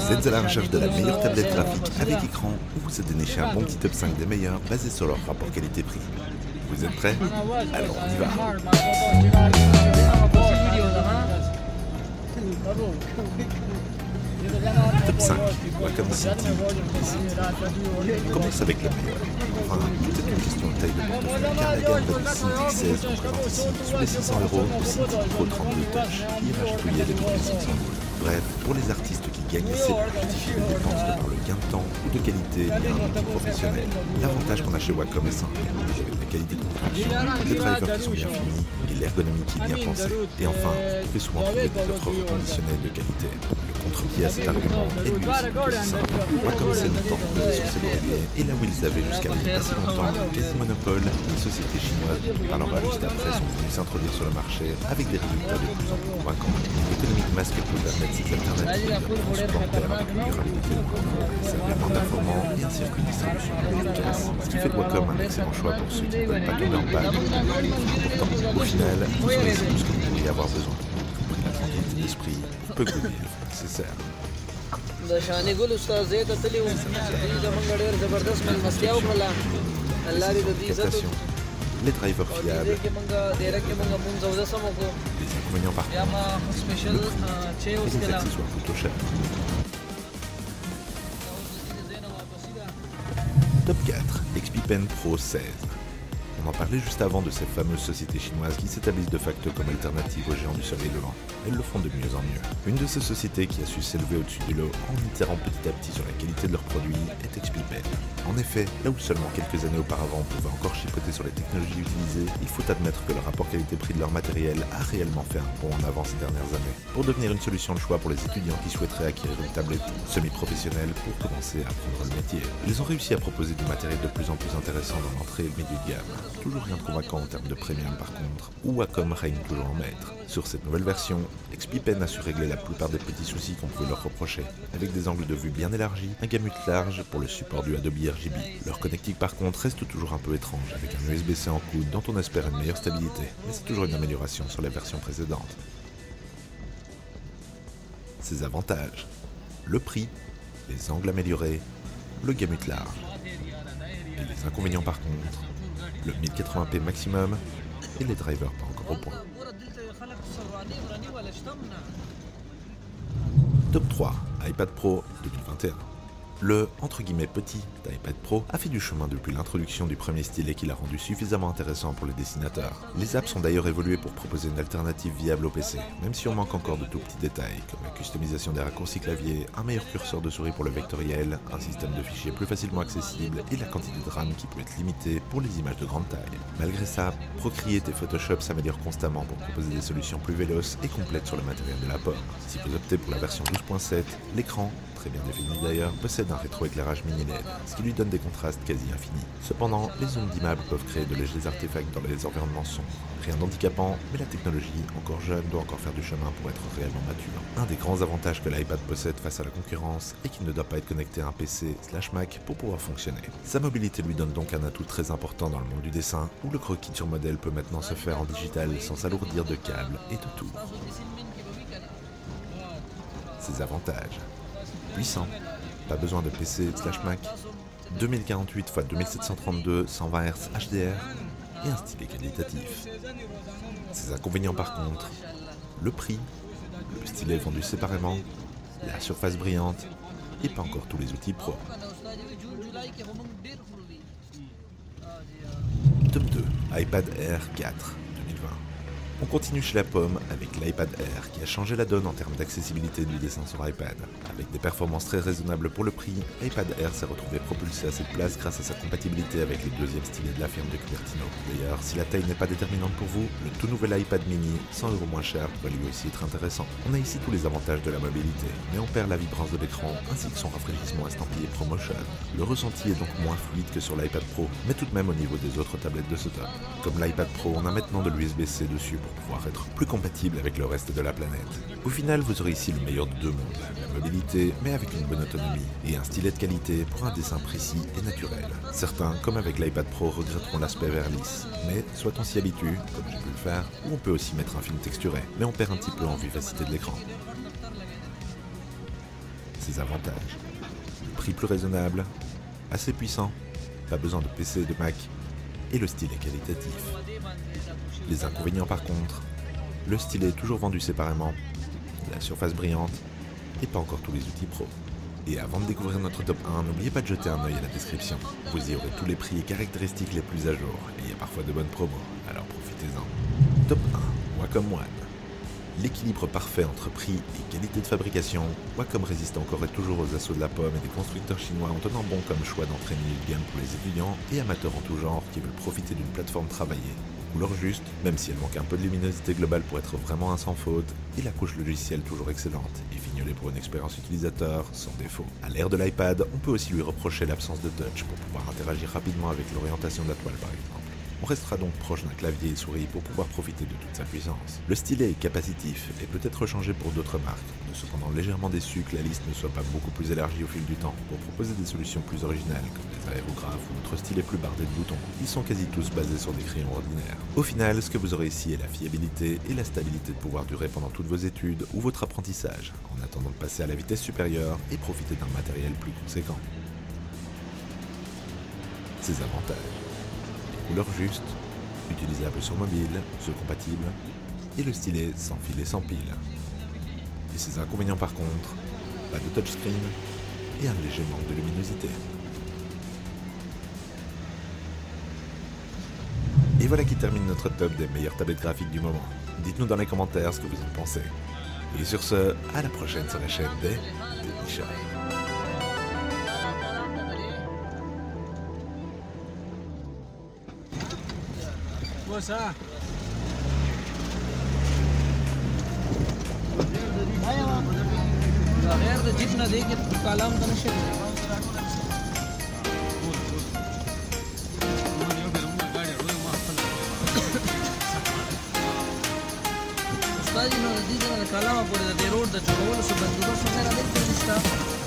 Vous êtes à la recherche de la meilleure tablette graphique avec écran ou vous êtes déniché un bon petit top 5 des meilleurs basé sur leur rapport qualité-prix. Vous êtes prêts? Alors on y va. Top 5, Wacom City. On commence avec le meilleur. Enfin, tout est une question de taille de portefeuille, car la gamme va du Cintiq 16 qu'on présente ici sous les 600 € au Cintiq Pro 32 Touch, qui est rachetouillé avec plus de 500 €. Bref, pour les artistes qui gagnent assez pour justifier les dépenses que pour le gain de temps ou de qualité lié à un outil professionnel, l'avantage qu'on a chez Wacom est simple, avec la qualité de construction, les drivers qui sont bien finis et l'ergonomie qui est bien pensée. Et enfin, vous pouvez souvent trouver des offres reconditionnelles de qualité. Le contre-pied à cet argument est lui aussi simple. Wacom s'est longtemps posé sur ses brevets, et là où ils avaient jusqu'à il y a pas si longtemps un quasi-monopole, les sociétés chinoises dont on parlera juste après sont venues s'introduire sur le marché avec des résultats de plus en plus convaincants. L'économie de masse qu'elle peut permettre ces alternatives de transporteurs avec une durabilité sévèrement performant et un circuit de distribution efficace, ce qui fait de Wacom un excellent choix pour ceux qui ne veulent pas tomber en panne. Pourtant, au final, vous aurez tout ce que vous pourriez avoir besoin, y compris la tranquillité d'esprit pour peu que vous ayez le fonds nécessaire. Captation, les drivers fiables, les inconvénients par contre, le prix et les accessoires plutôt chers. Top 4, XP-Pen Pro 16. On en parlait juste avant de ces fameuses sociétés chinoises qui s'établissent de facto comme alternative aux géants du soleil levant. Elles le font de mieux en mieux. Une de ces sociétés qui a su s'élever au-dessus du lot en itérant petit à petit sur la qualité de leurs produits est XP-Pen. En effet, là où seulement quelques années auparavant on pouvait encore chipoter sur les technologies utilisées, il faut admettre que le rapport qualité-prix de leur matériel a réellement fait un bond en avant ces dernières années, pour devenir une solution de choix pour les étudiants qui souhaiteraient acquérir une tablette semi-professionnelle pour commencer à apprendre le métier. Ils ont réussi à proposer du matériel de plus en plus intéressant dans l'entrée et le milieu de gamme. Toujours rien de convaincant en termes de premium par contre, où Wacom règne toujours en maître. Sur cette nouvelle version, XP-Pen a su régler la plupart des petits soucis qu'on pouvait leur reprocher, avec des angles de vue bien élargis, un gamut large pour le support du Adobe RGB. Leur connectique par contre reste toujours un peu étrange, avec un USB-C en coude dont on espère une meilleure stabilité, mais c'est toujours une amélioration sur la version précédente. Ses avantages: le prix, les angles améliorés, le gamut large. Et les inconvénients par contre: le 1080p maximum et les drivers pas encore au point. Top 3, iPad Pro 2021. Le entre guillemets petit iPad Pro a fait du chemin depuis l'introduction du premier stylet qui l'a rendu suffisamment intéressant pour les dessinateurs. Les apps ont d'ailleurs évolué pour proposer une alternative viable au PC, même si on manque encore de tout petits détails, comme la customisation des raccourcis clavier, un meilleur curseur de souris pour le vectoriel, un système de fichiers plus facilement accessible et la quantité de RAM qui peut être limitée pour les images de grande taille. Malgré ça, Procreate et Photoshop s'améliorent constamment pour proposer des solutions plus véloces et complètes sur le matériel de l'apport. Si vous optez pour la version 12.7, l'écran, très bien défini d'ailleurs, possède un rétroéclairage mini LED, ce qui lui donne des contrastes quasi infinis. Cependant, les zooms d'immeubles peuvent créer de légers artefacts dans les environnements sombres. Rien d'handicapant, mais la technologie, encore jeune, doit encore faire du chemin pour être réellement mature. Un des grands avantages que l'iPad possède face à la concurrence est qu'il ne doit pas être connecté à un PC/Mac pour pouvoir fonctionner. Sa mobilité lui donne donc un atout très important dans le monde du dessin, où le croquis sur modèle peut maintenant se faire en digital sans s'alourdir de câbles et de tours. Ses avantages: puissant, pas besoin de PC/Mac, 2048 x 2732 120 Hz HDR et un stylet qualitatif. Ses inconvénients par contre: le prix, le stylet vendu séparément, la surface brillante et pas encore tous les outils pro. Top 2, iPad Air 4 2020. On continue chez la pomme avec l'iPad Air qui a changé la donne en termes d'accessibilité du dessin sur iPad. Avec des performances très raisonnables pour le prix, l'iPad Air s'est retrouvé propulsé à cette place grâce à sa compatibilité avec les deuxièmes stylets de la firme de Cupertino. D'ailleurs, si la taille n'est pas déterminante pour vous, le tout nouvel iPad mini, 100 € moins cher, pourrait lui aussi être intéressant. On a ici tous les avantages de la mobilité, mais on perd la vibrance de l'écran ainsi que son rafraîchissement estampillé ProMotion. Le ressenti est donc moins fluide que sur l'iPad Pro, mais tout de même au niveau des autres tablettes de ce top. Comme l'iPad Pro, on a maintenant de l'USB-C dessus pour pouvoir être plus compatible avec le reste de la planète. Au final, vous aurez ici le meilleur de deux mondes, la mobilité, mais avec une bonne autonomie, et un stylet de qualité pour un dessin précis et naturel. Certains, comme avec l'iPad Pro, regretteront l'aspect vert lisse, mais soit on s'y habitue, comme j'ai pu le faire, ou on peut aussi mettre un film texturé, mais on perd un petit peu en vivacité de l'écran. Ses avantages: prix plus raisonnable, assez puissant, pas besoin de PC et de Mac, et le stylet qualitatif. Les inconvénients par contre: le stylet est toujours vendu séparément, la surface brillante, et pas encore tous les outils pro. Et avant de découvrir notre top 1, n'oubliez pas de jeter un œil à la description. Vous y aurez tous les prix et caractéristiques les plus à jour, et il y a parfois de bonnes promos, alors profitez-en. Top 1, Wacom One. L'équilibre parfait entre prix et qualité de fabrication, Wacom résiste encore et toujours aux assauts de la pomme et des constructeurs chinois en tenant bon comme choix d'entrée milieu de gamme pour les étudiants et amateurs en tout genre qui veulent profiter d'une plateforme travaillée, aux couleurs justes, même si elle manque un peu de luminosité globale pour être vraiment un sans faute, et la couche logicielle toujours excellente, et fignolée pour une expérience utilisateur sans défaut. À l'ère de l'iPad, on peut aussi lui reprocher l'absence de touch pour pouvoir interagir rapidement avec l'orientation de la toile par exemple. On restera donc proche d'un clavier et souris pour pouvoir profiter de toute sa puissance. Le stylet est capacitif et peut être changé pour d'autres marques, on est cependant légèrement déçu que la liste ne soit pas beaucoup plus élargie au fil du temps pour proposer des solutions plus originales comme les aérographes ou autres stylets plus bardés de boutons. Ils sont quasi tous basés sur des crayons ordinaires. Au final, ce que vous aurez ici est la fiabilité et la stabilité de pouvoir durer pendant toutes vos études ou votre apprentissage, en attendant de passer à la vitesse supérieure et profiter d'un matériel plus conséquent. Ses avantages: couleur juste, utilisable sur mobile, jeu compatible, et le stylet sans fil et sans pile. Et ses inconvénients par contre: pas de touchscreen et un léger manque de luminosité. Et voilà qui termine notre top des meilleures tablettes graphiques du moment. Dites-nous dans les commentaires ce que vous en pensez. Et sur ce, à la prochaine sur la chaîne des Technicheurs. Ça غير ده جبنا دي كلام ده مش استاذ انه دي ده الكلام ابو ده روड ده چلول سو بندوبست وغيره دې نشته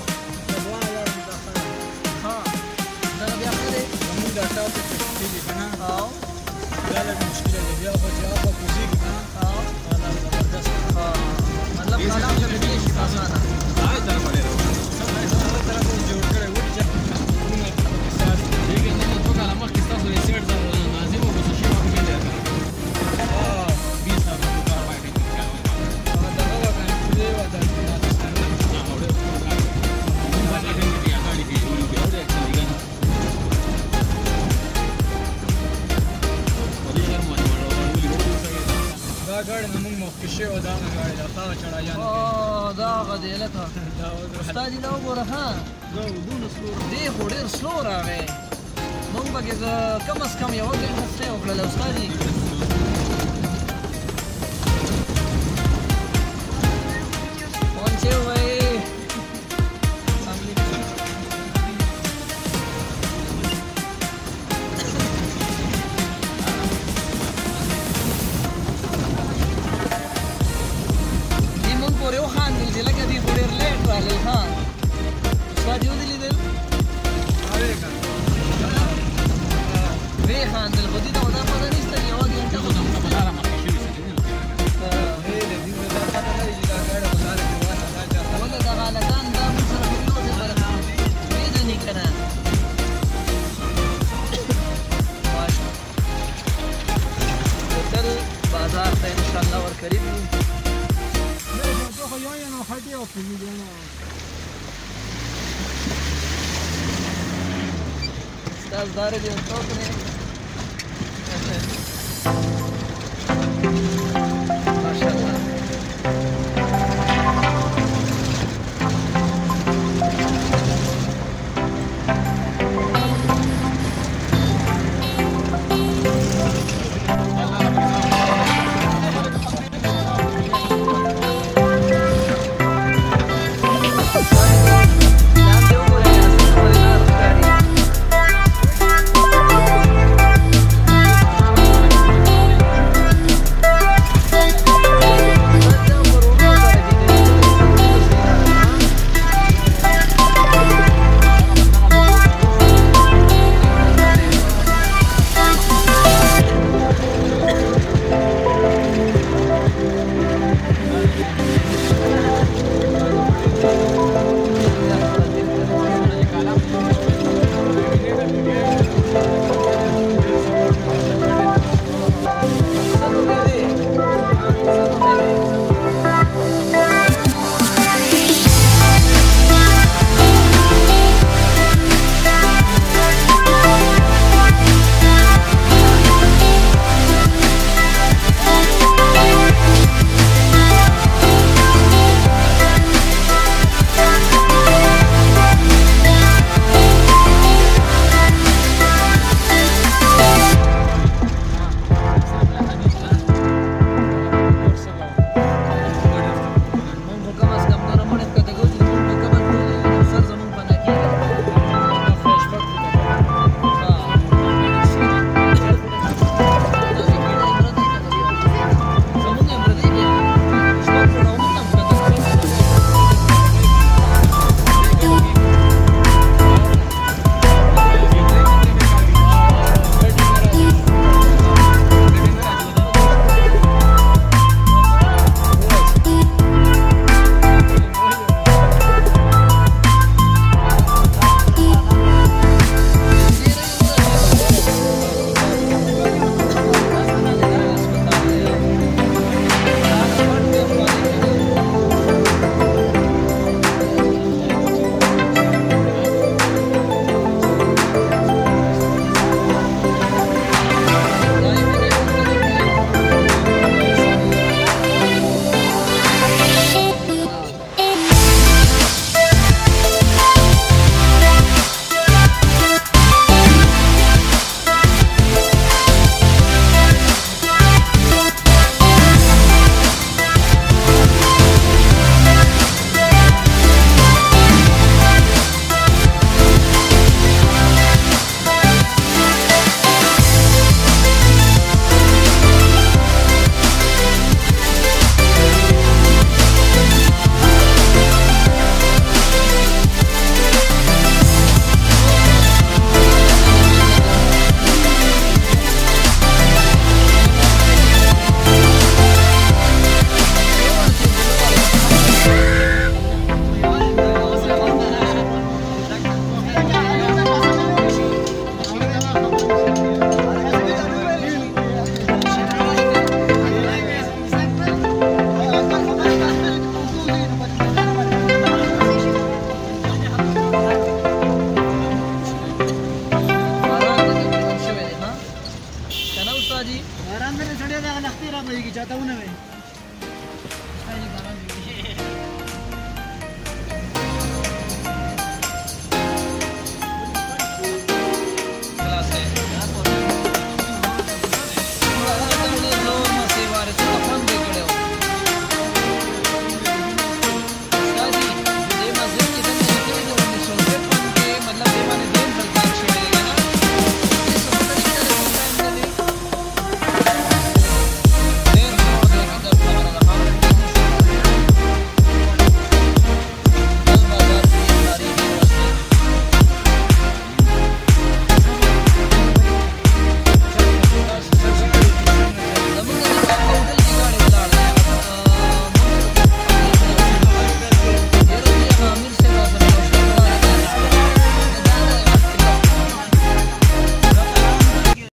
ها دا بیا خره موږ دا تاسو ته دي کنه ها لا لا مشكلة اللي بيابا جابا وزيك أنا زبردست مطلب كلام ده بديش آسانه هاي طرف عليه هاي طرف جوړ کړی وړي چې موږ ساري دیګ نه تو کله مخکې تاسو یې سیټ دا نازم او څه شي وخت دی 20 ساعت په کار باندې دا هغه کنه دې ودا गाड़ी नमूंग मौके और दाना गाड़ी जाता चढ़ा जाने دا غدي لته استاد نو ګوره ها دون سلور دی هډیر سلو راغی مونږ به کم از کم یو غنټه سټې وکړله استادي پونچه وای Estás dare de un toque.